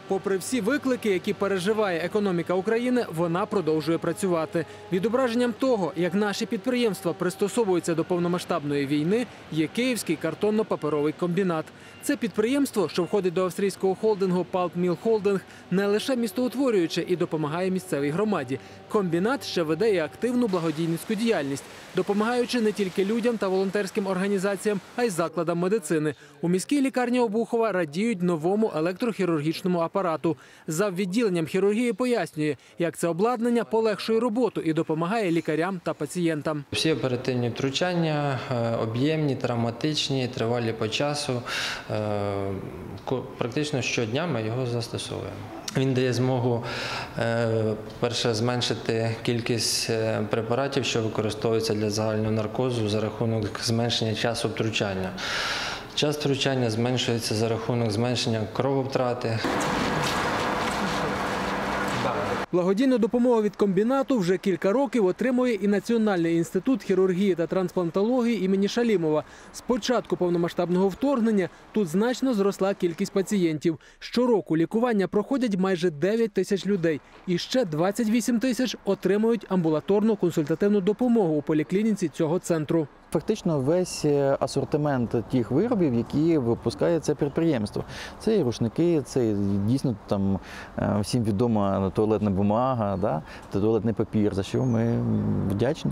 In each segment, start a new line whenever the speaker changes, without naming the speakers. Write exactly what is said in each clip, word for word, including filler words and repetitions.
Попри всі виклики, які переживає економіка України, вона продовжує працювати. Відображенням того, як наші підприємства пристосовуються до повномасштабної війни, є Київський картонно-паперовий комбінат. Це підприємство, що входить до австрійського холдингу Pulp Mill Holding, не лише містоутворююче і допомагає місцевій громаді. Комбінат ще веде і активну благодійницьку діяльність, допомагаючи не тільки людям та волонтерським організаціям, а й закладам медицини. У міській лікарні Обухова радіють новому електрохірургічному апарату. Зав. Відділенням хірургії пояснює, як це обладнання полегшує роботу і допомагає лікарям та пацієнтам.
Всі оперативні втручання, об'ємні, травматичні, тривалі по часу. Практично щодня ми його застосовуємо. Він дає змогу, перше, зменшити кількість препаратів, що використовуються для загального наркозу за рахунок зменшення часу втручання. Час втручання зменшується за рахунок зменшення крововтрати.
Благодійну допомогу від комбінату вже кілька років отримує і Національний інститут хірургії та трансплантології імені Шалімова. З початку повномасштабного вторгнення тут значно зросла кількість пацієнтів. Щороку лікування проходять майже дев'ять тисяч людей. І ще двадцять вісім тисяч отримують амбулаторну консультативну допомогу у поліклініці цього центру.
Фактично весь асортимент тих виробів, які випускає це підприємство. Це і рушники, це дійсно там всім відома туалетна бумага, да, туалетний папір, за що ми вдячні.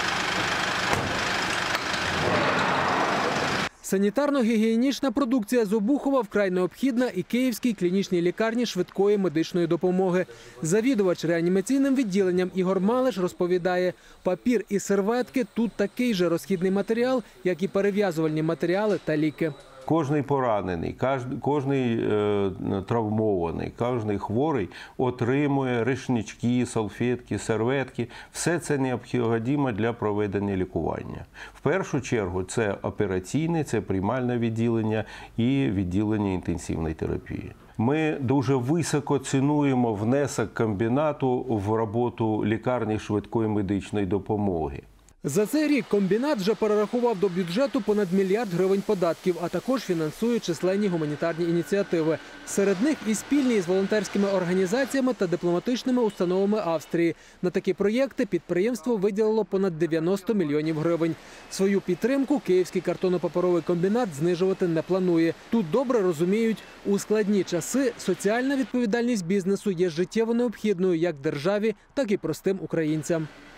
Санітарно-гігієнічна продукція з Обухова вкрай необхідна і Київській клінічній лікарні швидкої медичної допомоги. Завідувач реанімаційним відділенням Ігор Малиш розповідає, папір і серветки тут такий же розхідний матеріал, як і перев'язувальні матеріали та ліки.
Кожний поранений, кожний е, травмований, кожний хворий отримує рушнички, салфетки, серветки. Все це необхідно для проведення лікування. В першу чергу це операційне, це приймальне відділення і відділення інтенсивної терапії. Ми дуже високо цінуємо внесок комбінату в роботу лікарні швидкої медичної допомоги.
За цей рік комбінат вже перерахував до бюджету понад мільярд гривень податків, а також фінансує численні гуманітарні ініціативи. Серед них і спільні з волонтерськими організаціями та дипломатичними установами Австрії. На такі проєкти підприємство виділило понад дев'яносто мільйонів гривень. Свою підтримку Київський картонно-паперовий комбінат знижувати не планує. Тут добре розуміють, у складні часи соціальна відповідальність бізнесу є життєво необхідною як державі, так і простим українцям.